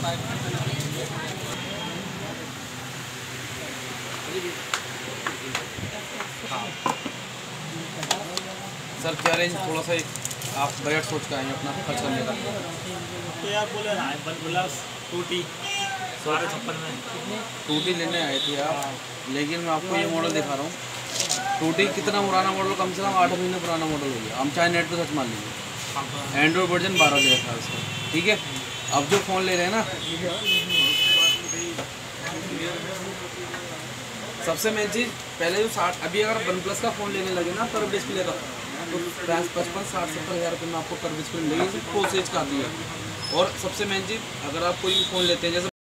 Sir क्या range, थोड़ा सा आप बजट सोच के आएंगे अपना खर्च करने का? तो यार बोले ना वन प्लस 2T 1256 में 2T लेने आए थे आप, लेकिन मैं आपको ये मॉडल दिखा रहा हूँ। 2T कितना पुराना मॉडल, कम से कम 8 महीने पुराना मॉडल हो गया। हम चाहे नेट पे सर्च मान लीजिए, एंड्रॉइड वर्जन 12 दे रखा है उसका, ठीक है। अब जो फ़ोन ले रहे हैं ना, सबसे मेन चीज़ पहले जो 60, अभी अगर वन प्लस का फ़ोन लेने लगे ना पर डिस्प्ले का, तो 55-60-70 हज़ार रुपये में आपको कर डिस्प्ले मिलेगी, 4 सेज का आती है। और सबसे मेन चीज़, अगर आप कोई फ़ोन लेते हैं जैसे